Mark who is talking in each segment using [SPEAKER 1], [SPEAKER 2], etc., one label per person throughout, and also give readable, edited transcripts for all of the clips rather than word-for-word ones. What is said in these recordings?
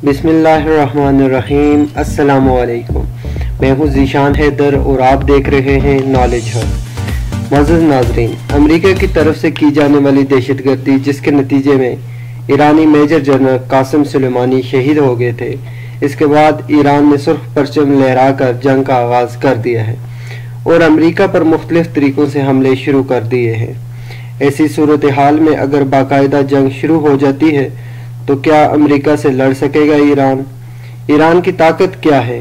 [SPEAKER 1] बिस्मिल्लाहिर्रहमानिर्रहीम। अस्सलामुअलैकुम। मैं हूँ ज़ीशान हैदर और आप देख रहे हैं नॉलेज हब। मुअज़्ज़ज़ नाज़रीन, अमेरिका की तरफ से की जाने वाली दहशतगर्दी जिसके नतीजे में ईरानी मेजर जनरल कासिम सुलेमानी शहीद हो गए थे, इसके बाद ईरान ने सुर्ख परचम लहराकर जंग का आगाज़ कर दिया है और अमेरिका पर मुख्तलिफ तरीक़ों से हमले शुरू कर दिए हैं। ऐसी सूरत हाल में अगर बाकायदा जंग शुरू हो जाती है तो क्या अमेरिका से लड़ सकेगा ईरान? ईरान की ताकत क्या है?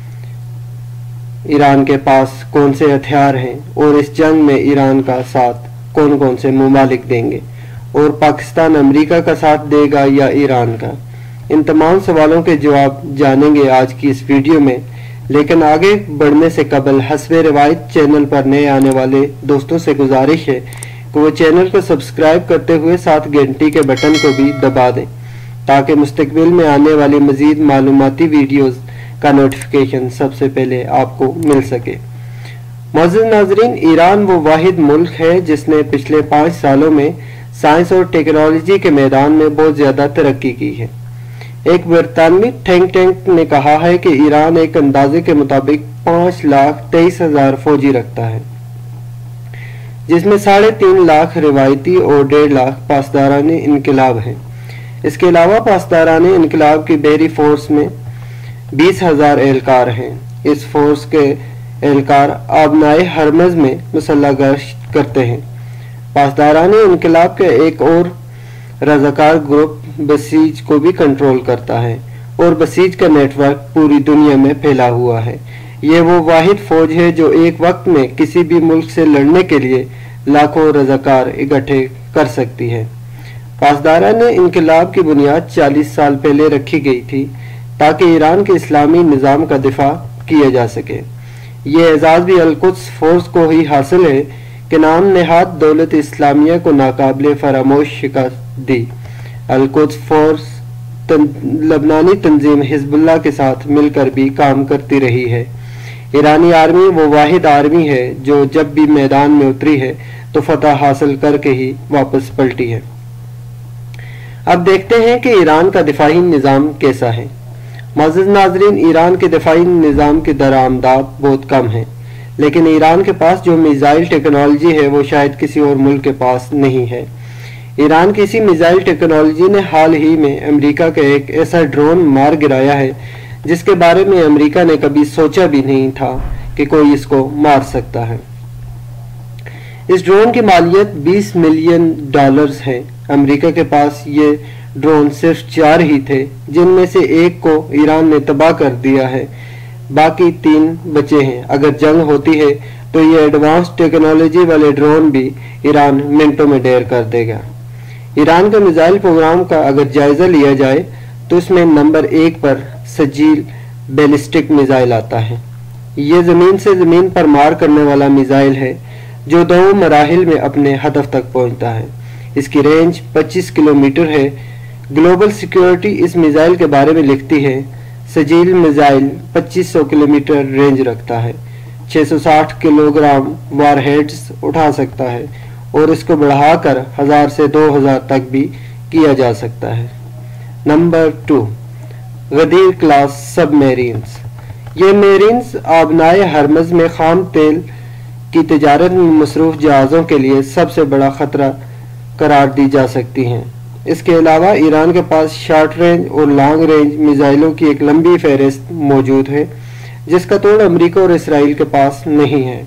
[SPEAKER 1] ईरान के पास कौन से हथियार हैं और इस जंग में ईरान का साथ कौन कौन से ममालिक देंगे और पाकिस्तान अमेरिका का साथ देगा या ईरान का? इन तमाम सवालों के जवाब जानेंगे आज की इस वीडियो में। लेकिन आगे बढ़ने से कबल हस्बे रिवायत चैनल पर नए आने वाले दोस्तों से गुजारिश है कि वो चैनल को सब्सक्राइब करते हुए साथ घंटी के बटन को भी दबा दें ताकि मुस्तकबिल में आने वाली मज़ीद मालूमाती वीडियोस का नोटिफिकेशन सबसे पहले आपको मिल सके। मुअज़्ज़ज़ नाज़रीन, ईरान वो वाहिद मुल्क है जिसने पिछले 5 सालों में साइंस और टेक्नोलॉजी के मैदान में बहुत ज़्यादा तरक्की की है। एक बरतानवी थिंक टैंक ने कहा है कि ईरान एक अंदाजे के मुताबिक 5,23,000 फौजी रखता है, जिसमें 3.5 लाख रिवायती और 1.5 लाख पासदाराने इनकलाब हैं। इसके अलावा पासदाराने इनकलाब की बहरी फोर्स में 20,000 एहलकार हैं। इस फोर्स के एहलकार आबनाए हरमज में मुसल्लह गश्त करते हैं। पासदाराने इनकलाब के एक और रज़ाकार ग्रुप बसीज को भी कंट्रोल करता है और बसीज का नेटवर्क पूरी दुनिया में फैला हुआ है। ये वो वाहिद फौज है जो एक वक्त में किसी भी मुल्क से लड़ने के लिए लाखों रज़ाकार इकट्ठे कर सकती है। पासदाराने इनकलाब की बुनियाद 40 साल पहले रखी गई थी ताकि ईरान के इस्लामी निज़ाम का दिफा किया जा सके। ये एजाज़ भी अल-कुद्स फोर्स को ही हासिल है कि नाम नेहाद दौलत इस्लामिया को नाकाबिले फरामोश शिकस्त दी। अल-कुद्स फोर्स लबनानी तंजीम हिजबुल्लाह के साथ मिलकर भी काम करती रही है। ईरानी आर्मी वो वाहिद आर्मी है जो जब भी मैदान में उतरी है तो फतह हासिल करके ही वापस पलटी है। अब देखते हैं कि ईरान का दिफाई निज़ाम कैसा है। मुअज़्ज़ज़ नाज़रीन, ईरान के दिफाई निज़ाम की दरामदात बहुत कम है, लेकिन ईरान के पास जो मिसाइल टेक्नोलॉजी है वो शायद किसी और मुल्क के पास नहीं है। ईरान की इसी मिसाइल टेक्नोलॉजी ने हाल ही में अमेरिका का एक ऐसा ड्रोन मार गिराया है जिसके बारे में अमेरिका ने कभी सोचा भी नहीं था कि कोई इसको मार सकता है। इस ड्रोन की मालियत $20 मिलियन है। अमेरिका के पास ये ड्रोन सिर्फ 4 ही थे, जिनमें से एक को ईरान ने तबाह कर दिया है, बाकी 3 बचे हैं। अगर जंग होती है तो ये एडवांस टेक्नोलॉजी वाले ड्रोन भी ईरान मिनटों में ढेर कर देगा। ईरान के मिसाइल प्रोग्राम का अगर जायजा लिया जाए तो इसमें नंबर 1 पर सजील बैलिस्टिक मिसाइल आता है। ये ज़मीन से ज़मीन पर मार करने वाला मिसाइल है जो 2 मराहिल में अपने हदफ तक पहुंचता है। इसकी रेंज 25 किलोमीटर है। ग्लोबल सिक्योरिटी इस मिसाइल के बारे में लिखती है, सजील मिसाइल 2500 किलोमीटर रेंज रखता है, 660 किलोग्राम वारहेड्स उठा सकता है और इसको बढ़ाकर 1000 से 2000 तक भी किया जा सकता है। Number 2, Ghadir class submarines. ये मेरीन्स आबनाए हरमज में खाम तेल की तजारत में मसरूफ जहाज़ों के लिए सबसे बड़ा खतरा करार दी जा सकती हैं। इसके अलावा ईरान के पास शॉर्ट रेंज और लॉन्ग रेंज मिसाइलों की एक लंबी फहरिस्त मौजूद है जिसका तोड़ अमेरिका और इसराइल के पास नहीं है।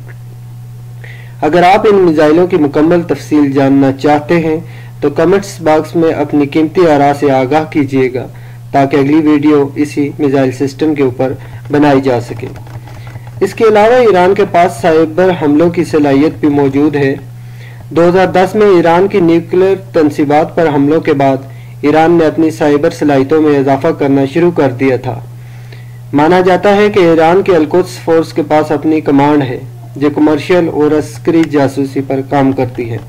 [SPEAKER 1] अगर आप इन मिसाइलों की मुकम्मल तफसील जानना चाहते हैं तो कमेंट्स बॉक्स में अपनी कीमती आरा से आगाह कीजिएगा ताकि अगली वीडियो इसी मिसाइल सिस्टम के ऊपर बनाई जा सके। इसके अलावा ईरान के पास साइबर हमलों की सलाहियत भी मौजूद है। 2010 में ईरान की न्यूक्लियर तनसीबात पर हमलों के बाद ईरान ने अपनी साइबर सलाहियतों में इजाफा करना शुरू कर दिया था। माना जाता है कि ईरान के अल-कुद्स फोर्स के पास अपनी कमांड है जो कमर्शियल और अस्करी जासूसी पर काम करती है।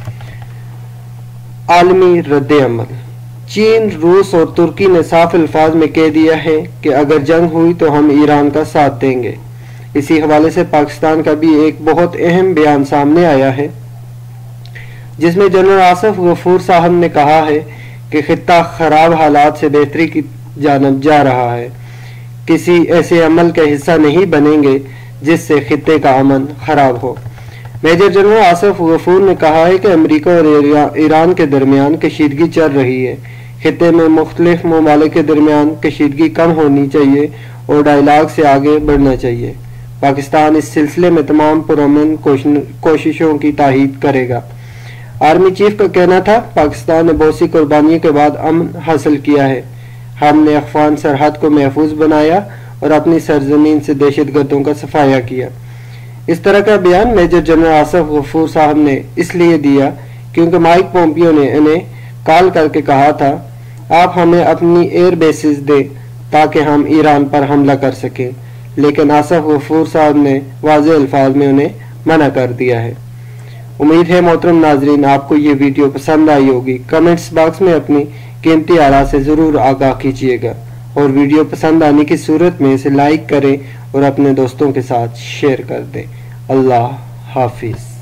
[SPEAKER 1] आलमी रद्द-ए-अमल। चीन, रूस और तुर्की ने साफ अल्फाज में कह दिया है कि अगर जंग हुई तो हम ईरान का साथ देंगे। इसी हवाले से पाकिस्तान का भी एक बहुत अहम बयान सामने आया है जिसमें जनरल आसिफ गफूर साहब ने कहा है कि खित्ता खराब हालात से बेहतरी की جانب جا رہا ہے۔ کسی ایسے عمل کا حصہ نہیں بنیں گے جس سے خطے کا امن خراب ہو۔ میجر جنرل آصف غفور نے کہا ہے کہ امریکہ اور ایران کے درمیان کشیدگی چل رہی ہے۔ خطے میں مختلف ممالک کے درمیان کشیدگی کم ہونی چاہیے اور ڈائیلاگ سے آگے بڑھنا چاہیے۔ پاکستان اس سلسلے میں تمام پرامن کوششوں کی تائید کرے گا۔ آرمی چیف کا کہنا تھا، پاکستان نے بہت سی قربانیوں کے بعد امن حاصل کیا ہے۔ ہم نے افغان سرحد کو محفوظ بنایا اور اپنی سرزمین سے دہشت گردوں کا صفایا کیا۔ اس طرح کا بیان میجر جنرل آصف غفور صاحب نے اس لیے دیا کیونکہ مائک پومپیو نے انہیں کال کر کے کہا تھا، آپ ہمیں اپنی ایئر بیسز دیں تاکہ ہم ایران پر حملہ کر سکیں، لیکن آصف غفور صاحب نے واضح الفاظ میں انہیں منع کر دیا ہے۔ امید ہے محترم ناظرین آپ کو یہ ویڈیو پسند آئی ہوگی۔ کمنٹس باکس میں اپنی قیمتی آراء سے ضرور آگاہ کیجیے گا اور ویڈیو پسند آنے کی صورت میں اسے لائک کریں اور اپنے دوستوں کے ساتھ شیئر کر دیں۔ اللہ حافظ۔